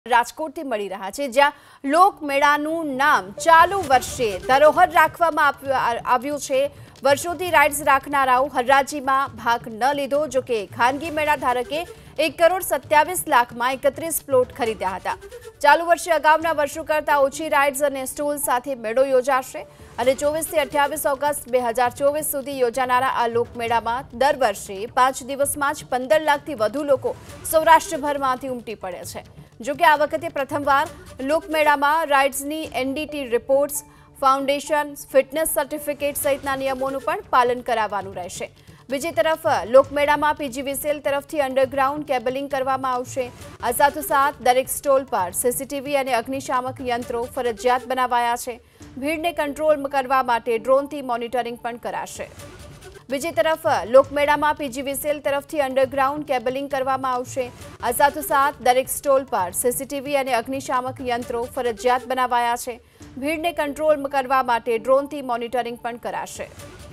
રાજકોટથી મળી રહ્યા છે, જ્યાં લોકમેળાનું નામ ચાલુ વર્ષે ધરોહર રાખવામાં આવ્યું છે। વર્ષોથી રાઇડ્સ રાખનારાઓ હરાજીમાં ભાગ ન લીધો, જો કે ખાનગી મેળા ધારકે 1,27,00,000માં 31 પ્લોટ ખરીદ્યા હતા। ચાલુ વર્ષે અગાઉના વર્ષો કરતાં ઓછી રાઇડ્સ અને સ્ટોલ સાથે મેળો યોજાશે અને 24 થી 28 ઓગસ્ટ 2024 સુધી યોજાનારા આ લોકમેળામાં દર વર્ષે 5 દિવસમાં જ 15 લાખથી વધુ લોકો સૌરાષ્ટ્રભરમાંથી ઉમટી પડે છે। જો કે આ વખતે પ્રથમવાર લોકમેળામાં રાઇડ્સની NDT reports, foundation, fitness certificate સહિતના નિયમોનું પણ પાલન કરાવવાનું રહેશે। બીજી તરફ લોકમેળામાં પીજીવીસીએલ તરફથી અંડરગ્રાઉન્ડ કેબલિંગ કરવામાં આવશે। આ સાથોસાથ દરેક સ્ટોલ પર સીસીટીવી અને અગ્નિશામક યંત્રો ફરજિયાત બનાવાયા છે। ભીડને કંટ્રોલ કરવા માટે ડ્રોનથી મોનિટરિંગ પણ કરાશે। બીજી તરફ લોકમેળામાં પીજીવીસીએલ તરફથી અંડરગ્રાઉન્ડ કેબલિંગ કરવામાં આવશે। આ સાથોસાથ દરેક સ્ટોલ પર સીસીટીવી અને અગ્નિશામક યંત્રો ફરજિયાત બનાવાયા છે। ભીડને કંટ્રોલ કરવા માટે ડ્રોનથી મોનિટરિંગ પણ કરાશે।